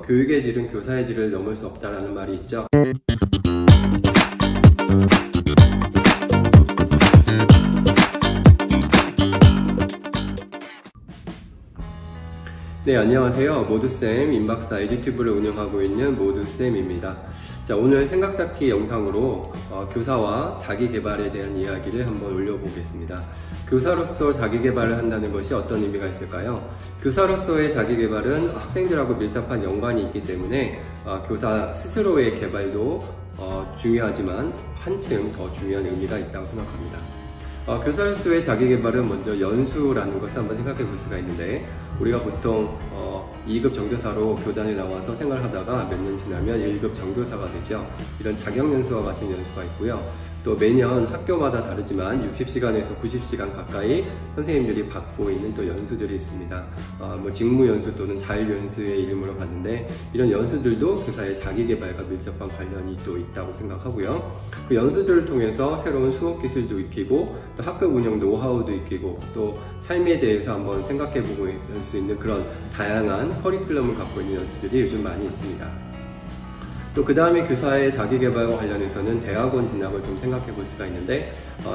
교육의 질은 교사의 질을 넘을 수 없다라는 말이 있죠. 네, 안녕하세요. 모두쌤 임박사의 유튜브를 운영하고 있는 모두쌤입니다. 자, 오늘 생각 쌓기 영상으로 교사와 자기개발에 대한 이야기를 한번 올려보겠습니다. 교사로서 자기개발을 한다는 것이 어떤 의미가 있을까요? 교사로서의 자기개발은 학생들하고 밀접한 연관이 있기 때문에 교사 스스로의 개발도 중요하지만 한층 더 중요한 의미가 있다고 생각합니다. 교사로서의 자기개발은 먼저 연수라는 것을 한번 생각해 볼 수가 있는데, 우리가 보통 2급 정교사로 교단에 나와서 생활하다가 몇 년 지나면 1급 정교사가 되죠. 이런 자격연수와 같은 연수가 있고요. 또 매년 학교마다 다르지만 60시간에서 90시간 가까이 선생님들이 받고 있는 또 연수들이 있습니다. 직무연수 또는 자율연수의 이름으로 봤는데, 이런 연수들도 교사의 자기개발과 밀접한 관련이 또 있다고 생각하고요. 그 연수들을 통해서 새로운 수업 기술도 익히고, 또 학급 운영 노하우도 익히고, 또 삶에 대해서 한번 생각해보고 할 수 있는 그런 다양한 커리큘럼을 갖고 있는 연수들이 요즘 많이 있습니다. 또 그 다음에 교사의 자기개발과 관련해서는 대학원 진학을 좀 생각해 볼 수가 있는데,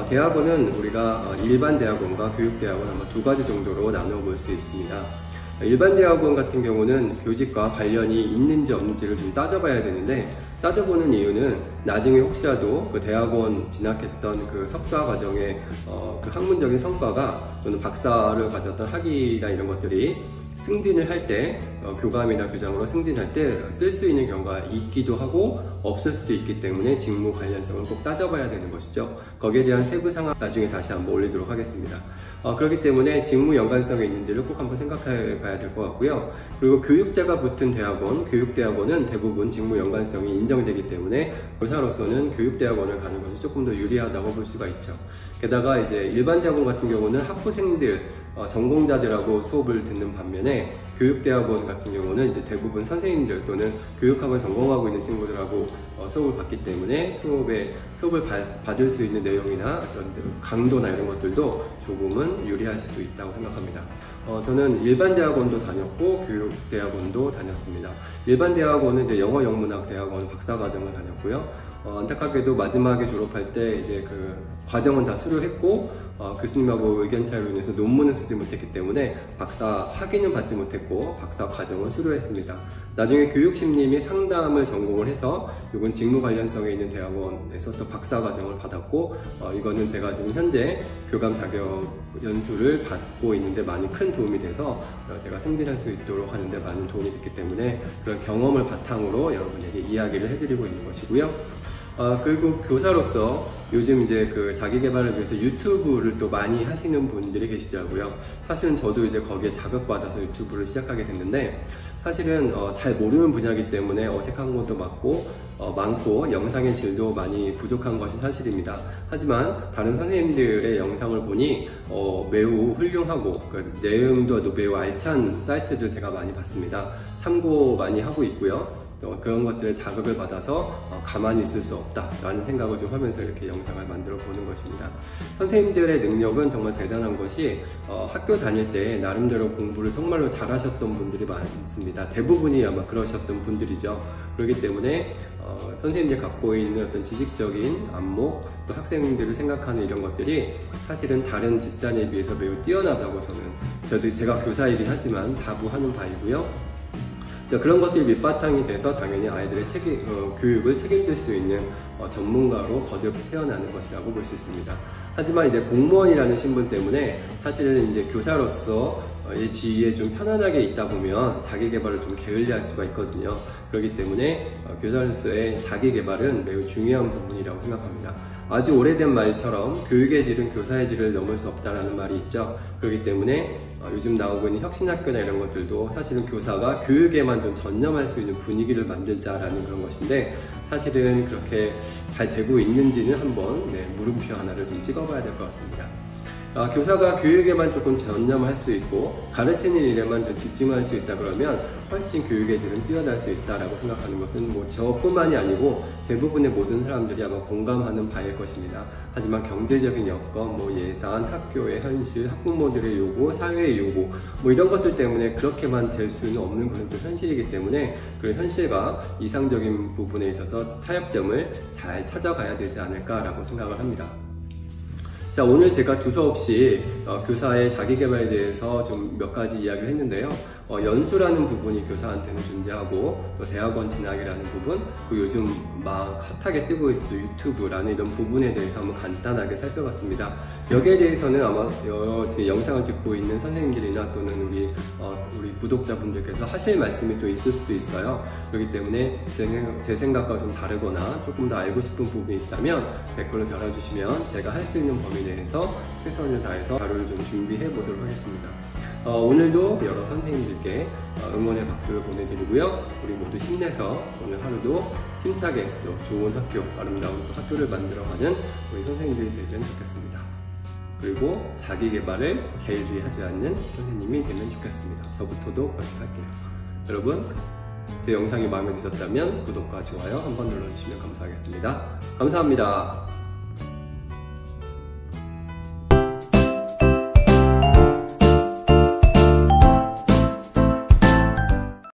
대학원은 우리가 일반 대학원과 교육대학원 아마 두 가지 정도로 나눠 볼 수 있습니다. 일반 대학원 같은 경우는 교직과 관련이 있는지 없는지를 좀 따져봐야 되는데, 따져보는 이유는 나중에 혹시라도 그 대학원 진학했던 그 석사 과정의 그 학문적인 성과가, 또는 박사를 가졌던 학위나 이런 것들이 승진을 할 때, 교감이나 교장으로 승진할 때 쓸 수 있는 경우가 있기도 하고 없을 수도 있기 때문에 직무 관련성을 꼭 따져봐야 되는 것이죠. 거기에 대한 세부 상황 나중에 다시 한번 올리도록 하겠습니다. 그렇기 때문에 직무 연관성이 있는지를 꼭 한번 생각해 봐야 될 것 같고요. 그리고 교육자가 붙은 대학원, 교육대학원은 대부분 직무 연관성이 인정되기 때문에 교사로서는 교육대학원을 가는 것이 조금 더 유리하다고 볼 수가 있죠. 게다가 이제 일반 대학원 같은 경우는 학부생들, 전공자들하고 수업을 듣는 반면에, 교육대학원 같은 경우는 이제 대부분 선생님들 또는 교육학을 전공하고 있는 친구들하고 수업을 받기 때문에 수업을 받을 수 있는 내용이나 어떤 강도나 이런 것들도 조금은 유리할 수도 있다고 생각합니다. 저는 일반 대학원도 다녔고 교육대학원도 다녔습니다. 일반 대학원은 이제 영어 영문학 대학원 박사과정을 다녔고요. 안타깝게도 마지막에 졸업할 때 이제 그 과정은 다 수료했고, 교수님하고 의견 차이로 인해서 논문을 쓰지 못했기 때문에 박사 학위는 받지 못했고 박사 과정을 수료했습니다. 나중에 교육심님이 상담을 전공을 해서 이건 직무 관련성에 있는 대학원에서 또 박사 과정을 받았고, 이거는 제가 지금 현재 교감 자격 연수를 받고 있는데 많이 큰 도움이 돼서 제가 승진할 수 있도록 하는데 많은 도움이 됐기 때문에, 그런 경험을 바탕으로 여러분에게 이야기를 해드리고 있는 것이고요. 그리고 교사로서 요즘 이제 그 자기개발을 위해서 유튜브를 또 많이 하시는 분들이 계시더라고요. 사실은 저도 이제 거기에 자극받아서 유튜브를 시작하게 됐는데, 사실은 잘 모르는 분야이기 때문에 어색한 것도 많고 영상의 질도 많이 부족한 것이 사실입니다. 하지만 다른 선생님들의 영상을 보니 매우 훌륭하고 그 내용도 매우 알찬 사이트들 제가 많이 봤습니다. 참고 많이 하고 있고요. 그런 것들에 자극을 받아서 가만히 있을 수 없다 라는 생각을 좀 하면서 이렇게 영상을 만들어 보는 것입니다. 선생님들의 능력은 정말 대단한 것이, 학교 다닐 때 나름대로 공부를 정말로 잘하셨던 분들이 많습니다. 대부분이 아마 그러셨던 분들이죠. 그렇기 때문에 선생님들이 갖고 있는 어떤 지식적인 안목, 또 학생들을 생각하는 이런 것들이 사실은 다른 집단에 비해서 매우 뛰어나다고 제가 교사이긴 하지만 자부하는 바이고요. 그런 것들이 밑바탕이 돼서 당연히 아이들의 교육을 책임질 수 있는 전문가로 거듭 태어나는 것이라고 볼 수 있습니다. 하지만 이제 공무원이라는 신분 때문에 사실은 이제 교사로서 이 지위에 좀 편안하게 있다 보면 자기개발을 좀 게을리할 수가 있거든요. 그렇기 때문에 교사로서의 자기개발은 매우 중요한 부분이라고 생각합니다. 아주 오래된 말처럼 교육의 질은 교사의 질을 넘을 수 없다라는 말이 있죠. 그렇기 때문에 요즘 나오고 있는 혁신학교나 이런 것들도 사실은 교사가 교육에만 좀 전념할 수 있는 분위기를 만들자라는 그런 것인데, 사실은 그렇게 잘 되고 있는지는 한번 물음표 하나를 좀 찍어봐야 될 것 같습니다. 교사가 교육에만 조금 전념할 수 있고 가르치는 일에만 좀 집중할 수 있다 그러면 훨씬 교육의 질은 뛰어날 수 있다라고 생각하는 것은 뭐 저뿐만이 아니고 대부분의 모든 사람들이 아마 공감하는 바일 것입니다. 하지만 경제적인 여건, 뭐 예산, 학교의 현실, 학부모들의 요구, 사회의 요구 뭐 이런 것들 때문에 그렇게만 될 수는 없는 것은 또 현실이기 때문에 그런 현실과 이상적인 부분에 있어서 타협점을 잘 찾아가야 되지 않을까라고 생각을 합니다. 자, 오늘 제가 두서없이 교사의 자기개발에 대해서 좀 몇 가지 이야기를 했는데요. 연수라는 부분이 교사한테는 존재하고 또 대학원 진학이라는 부분, 그리고 요즘 막 핫하게 뜨고 있는 유튜브라는 이런 부분에 대해서 한번 간단하게 살펴봤습니다. 여기에 대해서는 아마 제 영상을 듣고 있는 선생님들이나 또는 우리 구독자분들께서 하실 말씀이 또 있을 수도 있어요. 그렇기 때문에 제 생각과 좀 다르거나 조금 더 알고 싶은 부분이 있다면 댓글로 달아주시면 제가 할 수 있는 범위 내에서 최선을 다해서 자료를 좀 준비해 보도록 하겠습니다. 오늘도 여러 선생님들께 응원의 박수를 보내드리고요. 우리 모두 힘내서 오늘 하루도 힘차게 또 좋은 학교, 아름다운 또 학교를 만들어가는 우리 선생님들이 되면 좋겠습니다. 그리고 자기 개발을 게을리하지 않는 선생님이 되면 좋겠습니다. 저부터도 그렇게 할게요. 여러분, 제 영상이 마음에 드셨다면 구독과 좋아요 한번 눌러주시면 감사하겠습니다. 감사합니다.